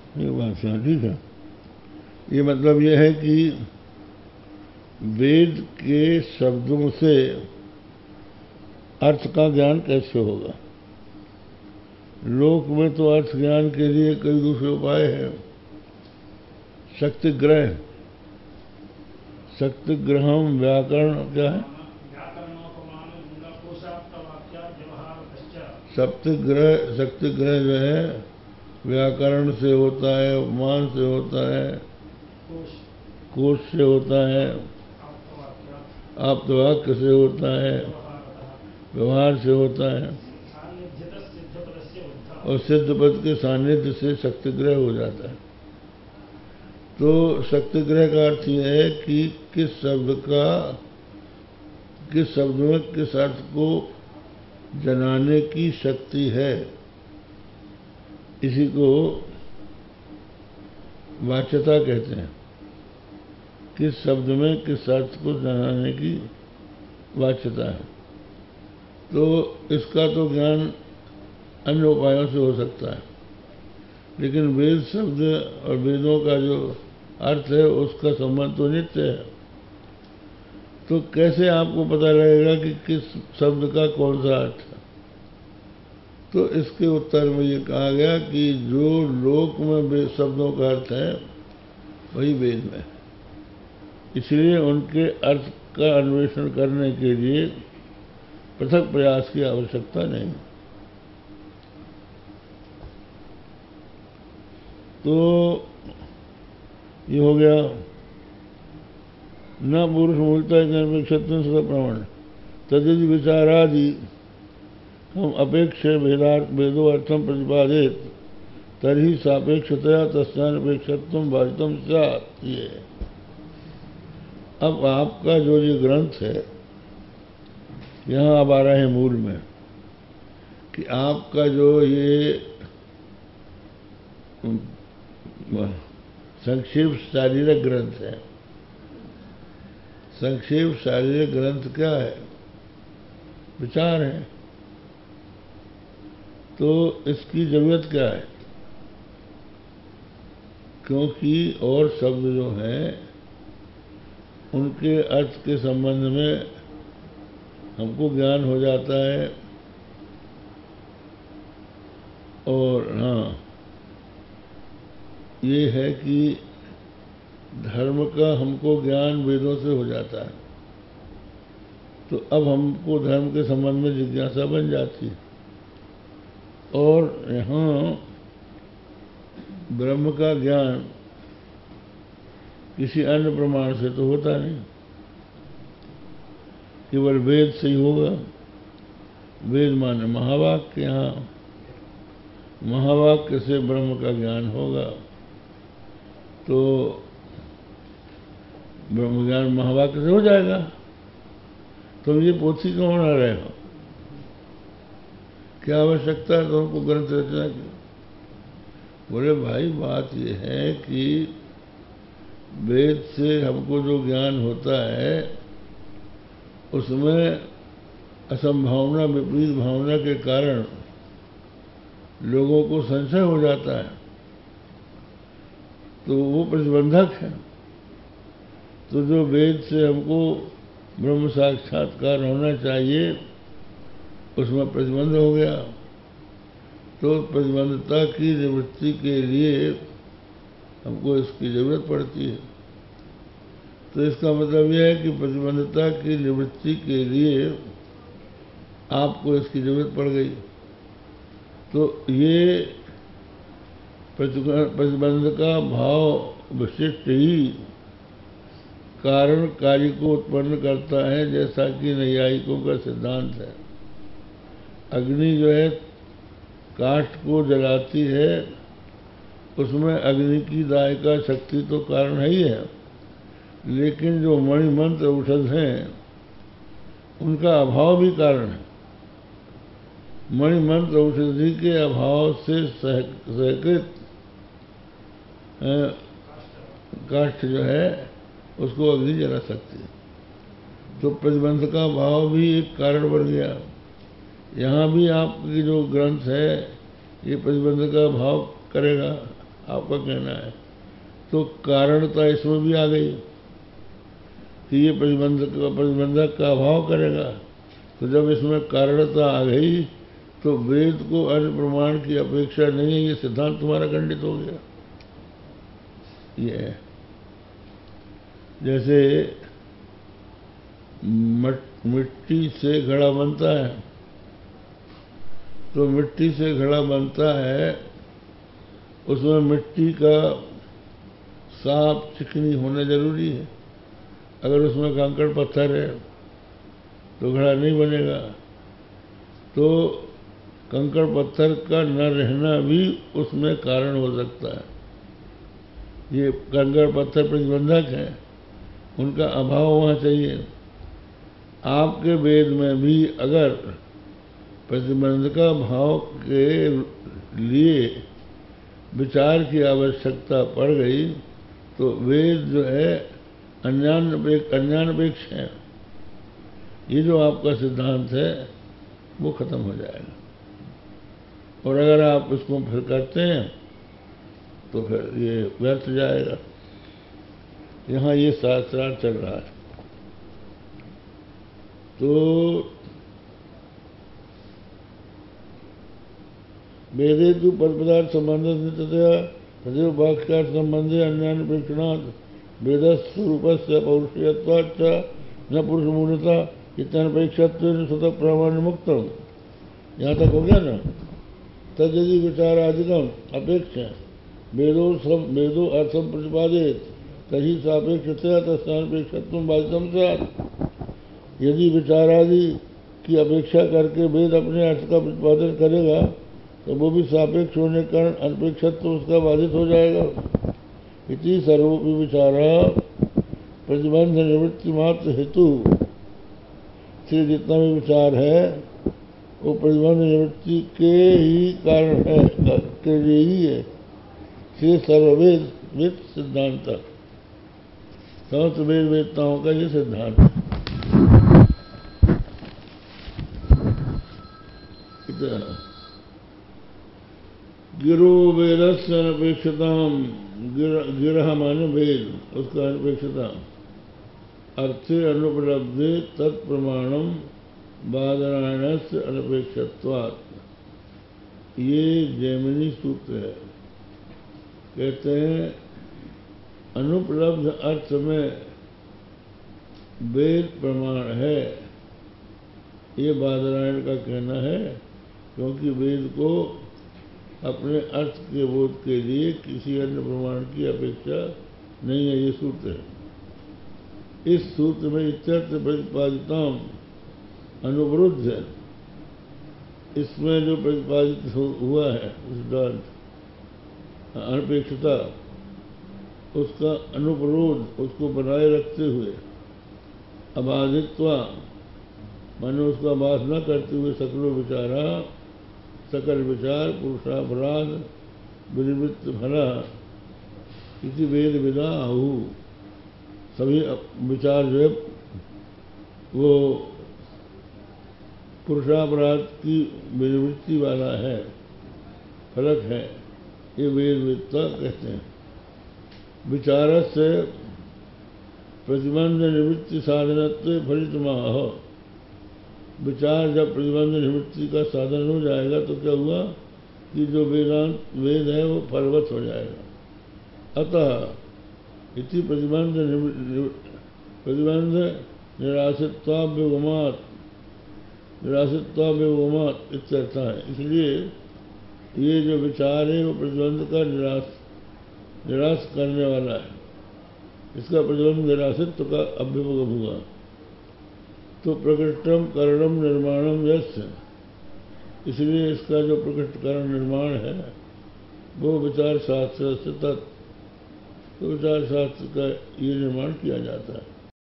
ये बात ठीक है। ये मतलब ये है कि वेद के शब्दों से अर्थ का ज्ञान कैसे होगा। लोक में तो अर्थ ज्ञान के लिए कई दूसरे उपाय हैं। शक्तिग्रह, शक्तिग्रहम व्याकरण क्या है? शक्तिग्रह जो है व्याकरण से होता है, उपमान से होता है, कोश से होता है, आप्तवाक्य से होता है, व्यवहार से होता है, और सिद्ध पद के सानिध्य से शक्तिग्रह हो जाता है। तो शक्तिग्रह का अर्थ यह है कि किस शब्द में किस अर्थ को जनाने की शक्ति है, इसी को वाच्यता कहते हैं। किस शब्द में किस अर्थ को जनाने की वाच्यता है। तो इसका तो ज्ञान अन्य उपायों से हो सकता है, लेकिन वेद शब्द और वेदों का जो अर्थ है उसका संबंध तो नित्य है। तो कैसे आपको पता लगेगा कि किस शब्द का कौन सा अर्थ है? तो इसके उत्तर में ये कहा गया कि जो लोक में शब्दों का अर्थ है वही वेद में, इसलिए उनके अर्थ का अन्वेषण करने के लिए पृथक प्रयास की आवश्यकता नहीं। तो ये हो गया न पुरुष मूलता क्षत्र सदा प्रमाण तदिति विचारादि हम अपेक्ष वेदो अर्थम प्रतिपादित तरी सापेक्षतया तस्यानपेक्षत्वं बाधितम स्यात्। ये अब आपका जो ये ग्रंथ है, यहाँ अब आ रहे हैं मूल में कि आपका जो ये संक्षेप शारीरिक ग्रंथ है। संक्षेप शारीरिक ग्रंथ क्या है? विचार है। तो इसकी जरूरत क्या है? क्योंकि और शब्द जो हैं उनके अर्थ के संबंध में हमको ज्ञान हो जाता है। और हाँ, ये है कि धर्म का हमको ज्ञान वेदों से हो जाता है। तो अब हमको धर्म के संबंध में जिज्ञासा बन जाती है। और यहाँ ब्रह्म का ज्ञान किसी अन्य प्रमाण से तो होता नहीं, केवल वेद से ही होगा। वेद माने महावाक्य, यहाँ महावाक्य से ब्रह्म का ज्ञान होगा। तो ब्रह्म ज्ञान महावाक्य से हो जाएगा। तुम ये पोथी क्यों बना रहे हो? क्या आवश्यकता है तुमको ग्रंथ रचना की? बोले भाई बात ये है कि वेद से हमको जो ज्ञान होता है उसमें असंभावना विपरीत भावना के कारण लोगों को संशय हो जाता है, तो वो प्रतिबंधक है। तो जो वेद से हमको ब्रह्म साक्षात्कार होना चाहिए उसमें प्रतिबंध हो गया। तो प्रतिबंधता की निवृत्ति के लिए हमको इसकी जरूरत पड़ती है। तो इसका मतलब यह है कि प्रतिबंधता की निवृत्ति के लिए आपको इसकी जरूरत पड़ गई। तो ये प्रतिबंध का भाव विशिष्ट ही कारण कार्य को उत्पन्न करता है, जैसा कि नैयायिकों का सिद्धांत है। अग्नि जो है काष्ठ को जलाती है, उसमें अग्नि की दायका शक्ति तो कारण है ही है, लेकिन जो मणिमंत्र औषध हैं उनका अभाव भी कारण है। मणिमंत्र औषधि के अभाव से सहकृत काष्ठ जो है उसको अग्नि जला सकती है। तो प्रतिबंध का भाव भी एक कारण बन गया। यहाँ भी आपकी जो ग्रंथ है ये प्रतिबंध का भाव करेगा आपका कहना है। तो कारणता इसमें भी आ गई कि ये प्रतिबंधक का अभाव करेगा। तो जब इसमें कारणता आ गई तो वेद को अन्य प्रमाण की अपेक्षा नहीं है, ये सिद्धांत तुम्हारा खंडित हो गया। ये है जैसे मिट्टी से घड़ा बनता है, तो मिट्टी से घड़ा बनता है, उसमें मिट्टी का साफ चिकनी होना जरूरी है। अगर उसमें कंकड़ पत्थर है तो घड़ा नहीं बनेगा। तो कंकड़ पत्थर का न रहना भी उसमें कारण हो सकता है। ये कंकड़ पत्थर प्रतिबंधक है, उनका अभाव होना चाहिए। आपके वेद में भी अगर प्रतिबंध का भाव के लिए विचार की आवश्यकता पड़ गई तो वेद जो है अन्यान्यपेक्ष है। ये जो आपका सिद्धांत है वो खत्म हो जाएगा। और अगर आप इसको फिर करते हैं तो फिर ये व्यर्थ जाएगा। यहाँ ये शास्त्रार्थ चल रहा है। तो वेदे तो पद पदार्थ संबंध तदेव वाक्यार्थ संबंधे अन्यान्यपेक्षणात् वेदस्वरूपस्य पौरुषेयत्वाच्च न पुरुषमूलता इत्यापेक्षत्वेन स्वतः प्रामाण्य मुक्तम। यहाँ तक हो गया ना। तद यदि विचारादिकम अपेक्षा वेदो अर्थम प्रतिपादित तही सापेक्षतया तस्यापेक्षत्वं बाधितम स्यात्। यदि विचारादि की अपेक्षा करके वेद अपने अर्थ का प्रतिपादन करेगा तो वो भी सापेक्ष होने के कारण अनपेक्षत्व उसका बाधित हो जाएगा। इति सर्वोपि विचारा प्रतिबंध निवृत्ति मात्र हेतु से जितना भी विचार है वो प्रतिबंध निवृत्ति के ही कारण है, के लिए ही है। से सर्ववेद वेद सिद्धांत समस्त वेद वेदताओं का ये सिद्धांत है। गिरो वेदस्य अनपेक्षताम, गिरह माने वेद, उसका अनपेक्षता अर्थे अनुपलब्धे तत्प्रमाणम बादरायणस्य अनपेक्षत्वात्। ये जैमिनी सूत्र है। कहते हैं अनुपलब्ध अर्थ में वेद प्रमाण है, ये बादरायण का कहना है। क्योंकि वेद को अपने अर्थ के बोध के लिए किसी अन्य प्रमाण की अपेक्षा नहीं है। ये सूत्र है। इस सूत्र में इत्यर्थ प्रतिपादिताम अनुवृद्ध है। इसमें जो प्रतिपादित हुआ है सिद्धांत अनपेक्षता, उसका अनुपरोध, उसको बनाए रखते हुए अबाधित्वा माने उसका बात न करते हुए सकलो विचारा, सकल विचार पुरुषापराध विनिवृत्त फला इसी वेद विदा आहु। सभी विचार जो है वो पुरुषापराध की विनिवृत्ति वाला है, फलक है। ये वेद वेदता कहते हैं। विचार से प्रतिबंध निवृत्ति साधनत्व फलित माह। विचार जब प्रतिबंध निवृत्ति का साधन हो जाएगा तो क्या हुआ कि जो वेदांत वेद है वो फलवत हो जाएगा। अतः इति प्रतिबंध निराशित्वाभ्युगमात् इत्यर्थ है। इसलिए ये जो विचार है वो प्रतिबंध का निराश करने वाला है। इसका प्रतिबंध निराशित्व का अभ्युपगम हुआ। तो प्रकृष्टम करणम निर्माणम यस्य, इसलिए इसका जो प्रकृष्ट करण निर्माण है वो विचार शास्त्र से तत्, तो विचार शास्त्र का ये निर्माण किया जाता है।